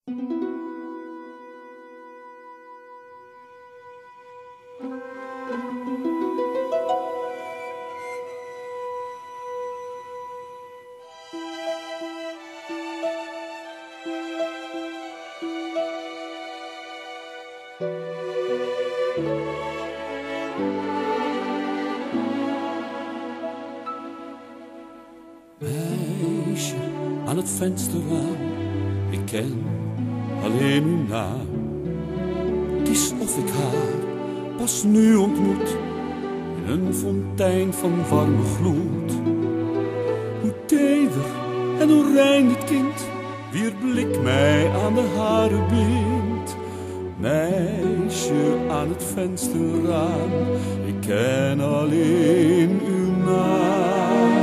Meisje aan het vensterraam, ik ken alleen uw naam. Het is of ik haar pas nu ontmoet, in een fontein van warme gloed. Hoe teder en hoe rein dit kind, wier blik mij aan de haren bindt. Meisje aan het vensterraam, ik ken alleen uw naam.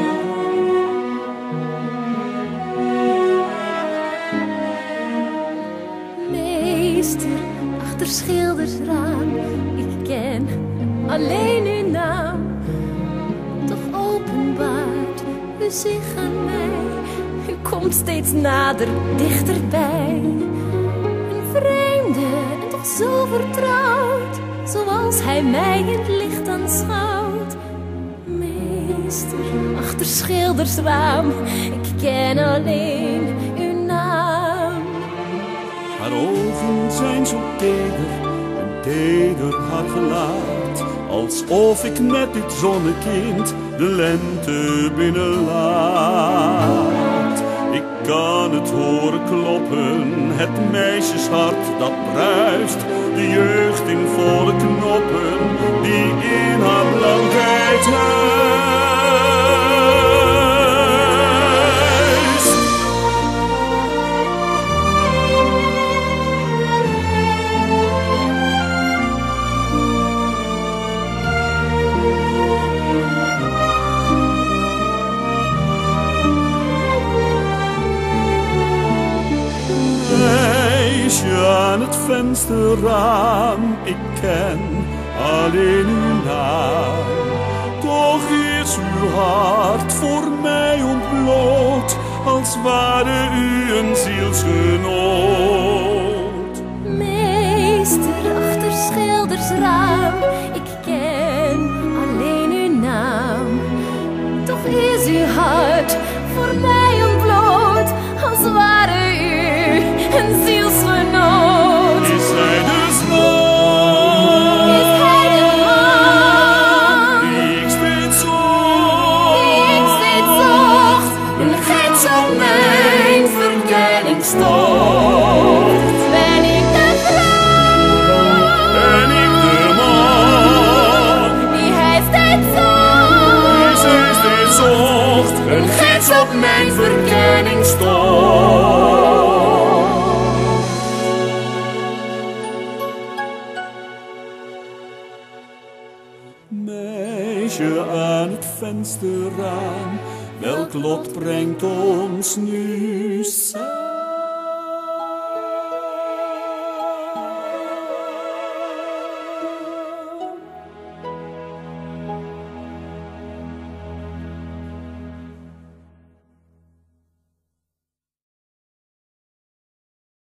Meester achter schildersraam, ik ken alleen uw naam. Toch openbaart u zich aan mij, u komt steeds nader, dichterbij. Een vreemde en toch zo vertrouwd, zoals hij mij in het licht aanschouwt. Meester achter schildersraam, ik ken alleen uw naam. Haar ogen zijn zo teder en teder haar gelaat, alsof ik met dit zonnekind de lente binnenlaat. Ik kan het horen kloppen, het meisjeshart dat bruist, de jeugd in volle knoppen die in haar blankheid huist. Aan het vensterraam, ik ken alleen uw naam. Toch is uw hart voor mij ontbloot, als ware u een zielsgenoot. Meester achter schildersraam, ik ken alleen uw naam. Toch is uw hart voor mij ontbloot, als ware u een zielsgenoot. Is hij dus man? Is hij de man die ik steeds zocht? die ik steeds zocht? Een gids op mijn verkenningstocht. Ben ik de vrouw? Ben ik de man Die hij steeds zocht? Een gids op mijn verkenningstocht. Meisje aan het vensterraam, welk lot brengt ons nu samen?